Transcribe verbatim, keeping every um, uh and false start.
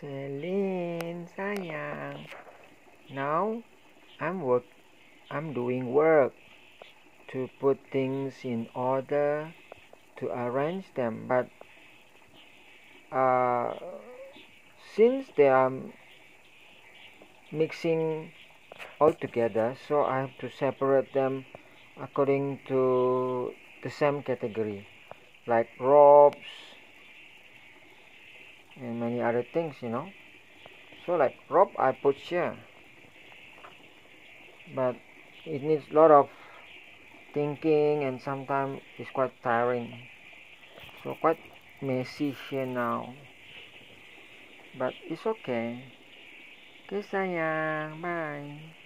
Celine Sayang. Now I'm work I'm doing work to put things in order, to arrange them, but uh, since they are mixing all together, so I have to separate them according to the same category, like ropes and many other things, you know. So like rope I put here, but it needs a lot of thinking and sometimes it's quite tiring, so quite messy here now, but it's okay. Okay sayang, bye.